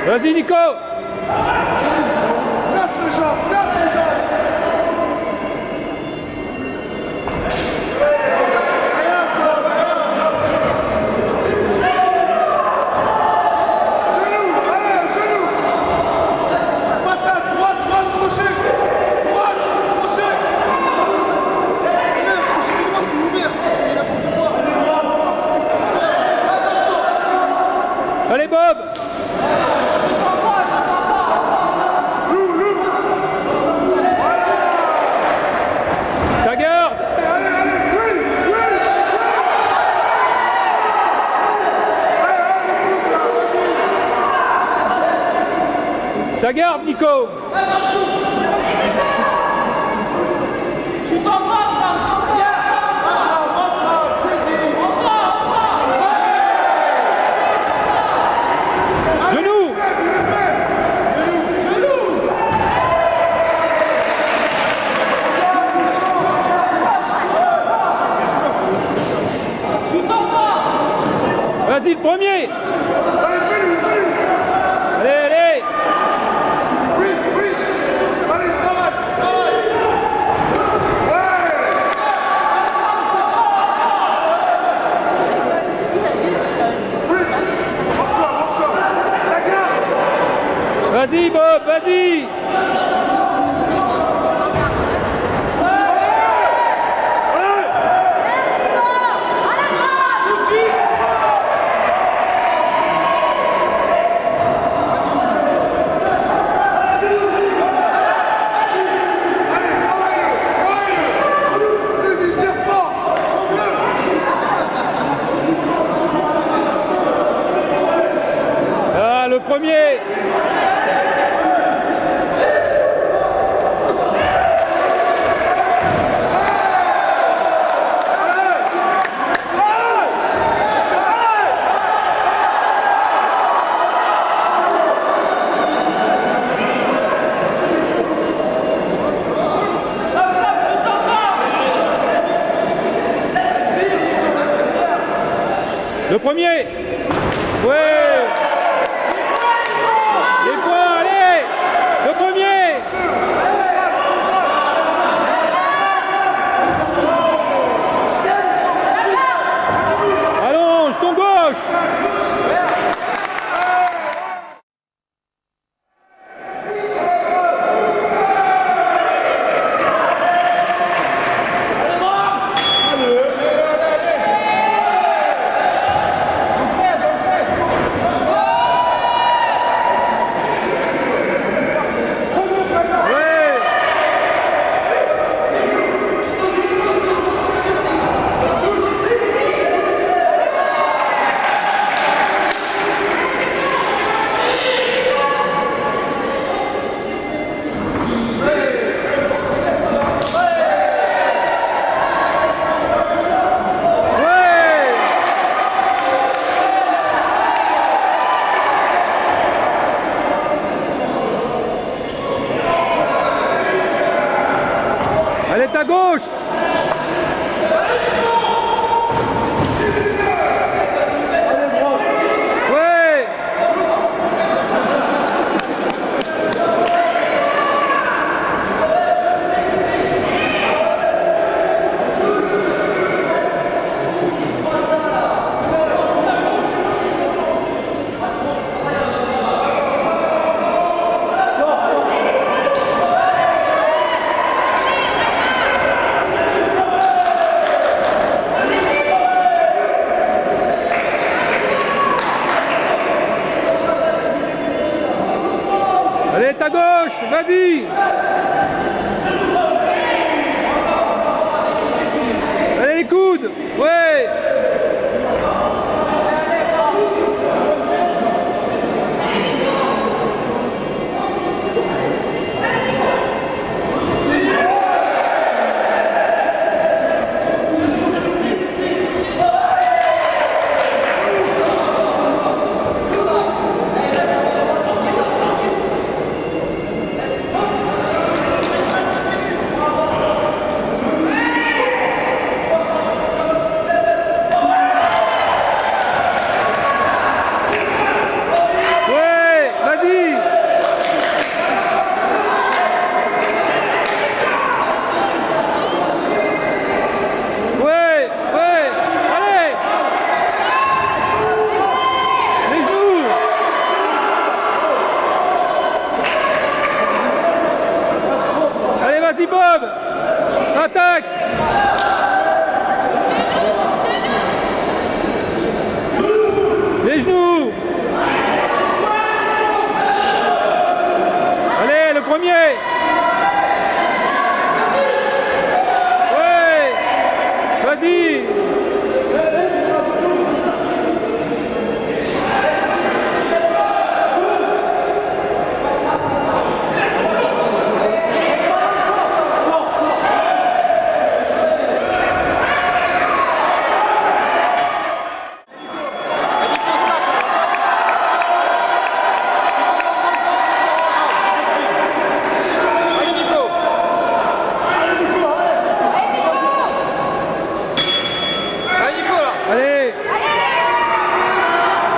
Vas-y Nico. Place les gens, place les gens. Allez Bob. Ta garde. Ta garde Nico. Vas-y, le premier. Allez, allez. Oui, oui. Allez, travaille, travaille. Vas-y, Bob, vas-y. Le premier. Le premier. Ouais. Les points, allez. Le premier. Allonge ton gauche. Elle est à gauche. Ouais. Allez, ta gauche, vas-y. Allez, les coudes, ouais.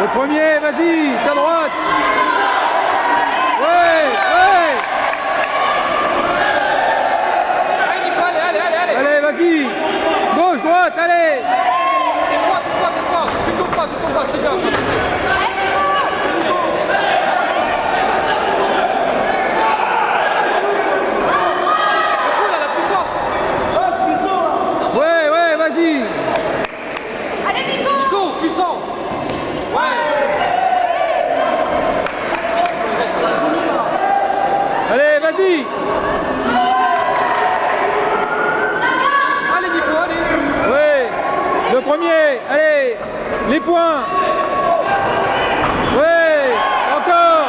Le premier, vas-y, ta droite. Ouais, ouais. Allez Nico, allez. Allez, vas-y. Gauche, droite, allez. T'es froid. Tu tombes pas, c'est bien. Ouais, vas-y. Allez Nico, puissant. Allez, vas-y. Allez Nico, allez. Ouais. Le premier, allez. Les points. Ouais. Encore.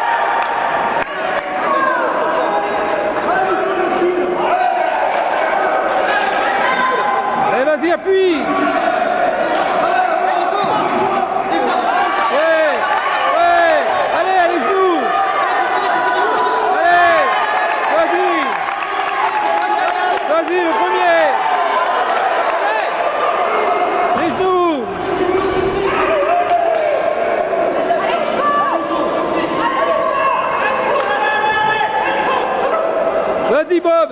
Allez, vas-y, appuie. Vas-y, le premier. Les genoux. Vas-y, Bob.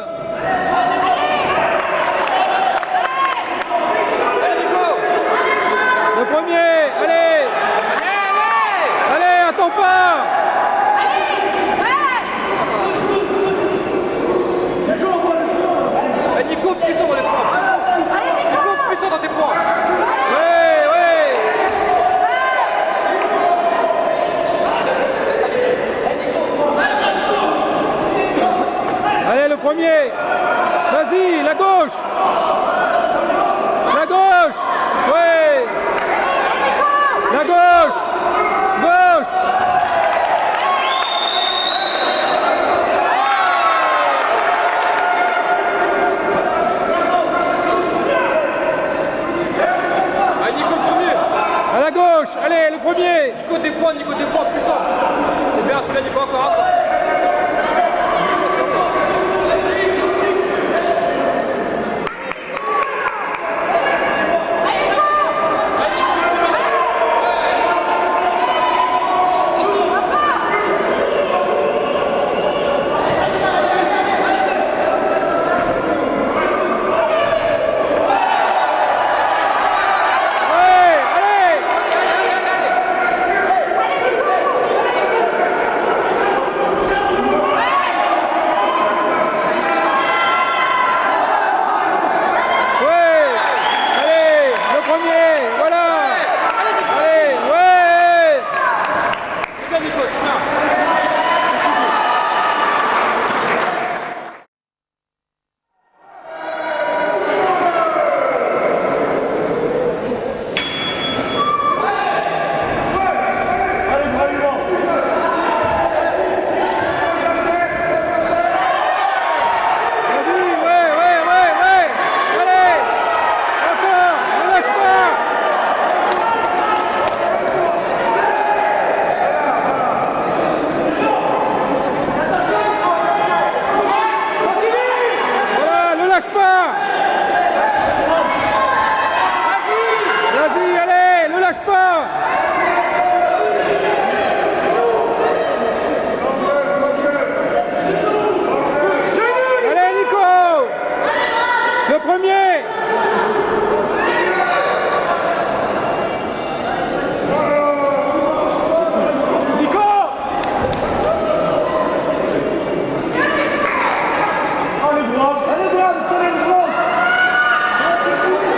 Le premier, allez. Allez, attends pas. Nico, puissant dans les points. Nico, puissant dans tes points. Ouais. Allez, le premier. Vas-y, la gauche. La gauche. Ouais. La gauche. Gauche. À la gauche, allez, le premier. Nico, tes points, puissant. C'est bien, Nico, encore.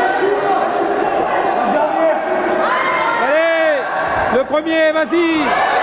Premier, vas-y.